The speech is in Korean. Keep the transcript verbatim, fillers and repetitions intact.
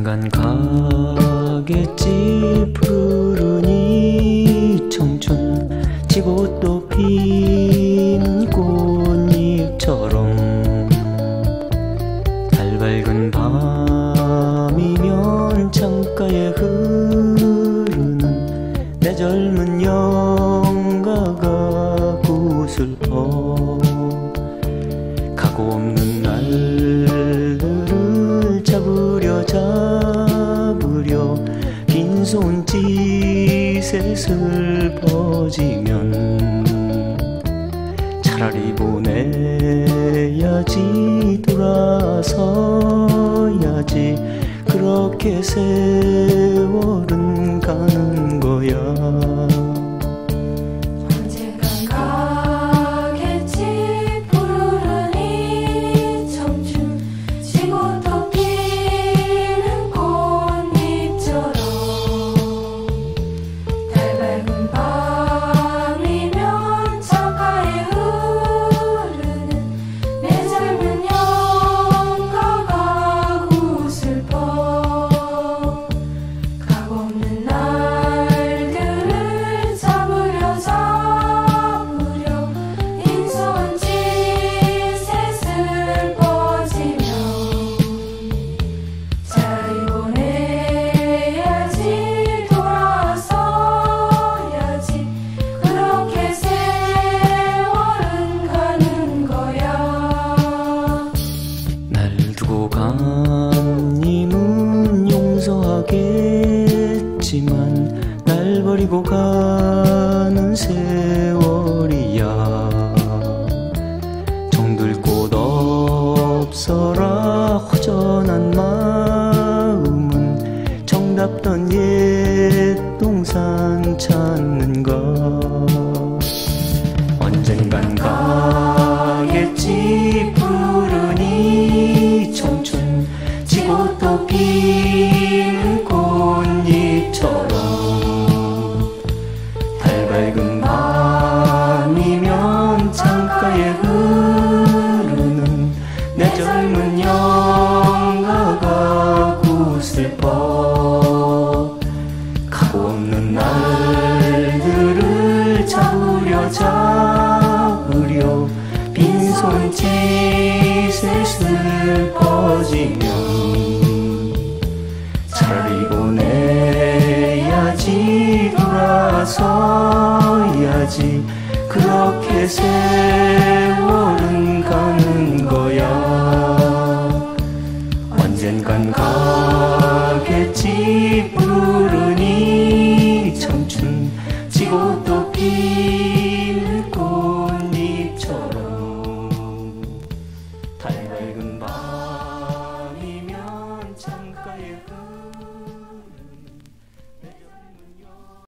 언젠간 가겠지 푸른 이 청춘, 지고 또 핀 꽃잎처럼. 달 밝은 밤이면 창가에 흐르는 내 젊은 영가가 구슬퍼. 가고 없는 날들을 잡으려 잡으려 빈손짓에 슬퍼지면 차라리 보내야지, 돌아서야지. 그렇게 세월은 가는 거야. 하나님은 용서하겠지만 날 버리고 가는 세월이야. 정들 곳 없어라 허전한 마음은 정답던 옛 동산 찾는가. 언젠간 가겠지 푸른 이 청춘, 지고 또 피는 꽃잎처럼. 달 밝은 밤이면 창가에 흐르는 내 젊은 영가가 구슬퍼. 가고 없는 날들을 잡으려 잡으려 빈손짓에 슬퍼지면 차라리 보내야지, 돌아서야지. 그렇게 세월은 가는 거야. 언젠간 가겠지 푸른 이 청춘, 지고 또 피는 꽃잎처럼. 달 밝은 밤